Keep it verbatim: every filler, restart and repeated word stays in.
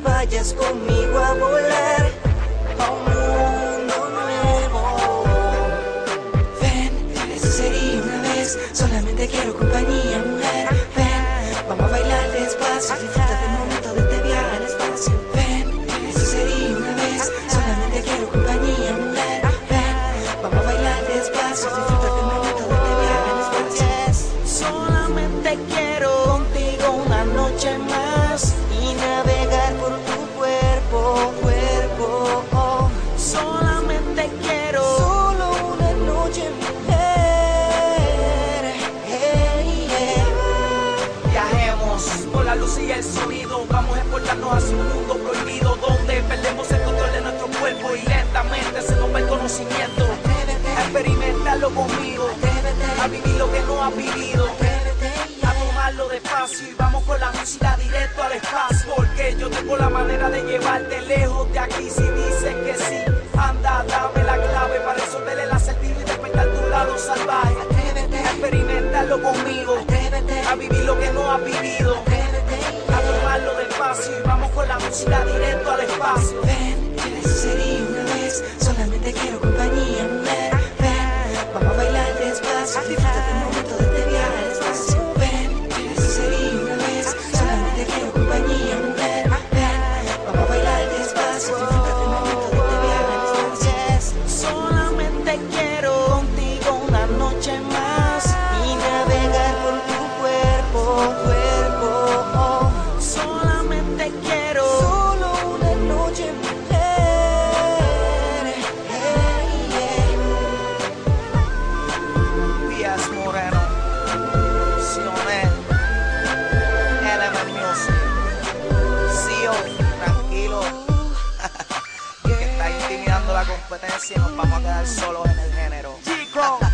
vayas conmigo a volar a un mundo nuevo. Ven, eso sería una vez, solamente quiero compañía, mujer. Ven, vamos a bailar despacio, disfruta del momento de este viaje al espacio. Ven, eso sería una vez, solamente quiero compañía, mujer. Ven, vamos a bailar despacio, disfruta del momento de este viaje al espacio. Solamente quiero contigo una noche más y navegar por tu cuerpo, cuerpo. Oh. Solamente quiero solo una noche, mujer. Hey, yeah. Viajemos con la luz y el sonido, vamos a exportarnos hacia un mundo prohibido, donde perdemos el control de nuestro cuerpo y lentamente se nos va el conocimiento. Atrévete, A experimentarlo conmigo, atrévete, a vivir lo que no has vivido, atrévete, a tomarlo despacio y vamos con la música directo al espacio. Porque yo tengo la manera de llevarte lejos de aquí. Si dices que sí, anda, dame la clave para resolver el acertijo y despertar tu lado salvaje. atrévete, A experimentarlo conmigo, atrévete, a vivir lo que no has vivido, atrévete. a tomarlo despacio y vamos con la música directo al espacio. Ven, eso sería una vez, solamente quiero compañía, mujer. Ven, vamos a bailar despacio, disfruta del momento de este viaje al espacio. Ven, eso sería una vez, solamente quiero compañía, mujer. Ven, vamos a bailar despacio, disfruta del momento de este viaje al espacio. Solamente quiero contigo una noche más y navegar por tu cuerpo, cuerpo. Oh. Solamente quiero solo una noche, mujer. Hey, yeah. Díaz Moreno, Sionel, Element Music, C E O, tranquilo, que está intimidando la competencia y nos vamos a quedar solos en el género. G-Crow.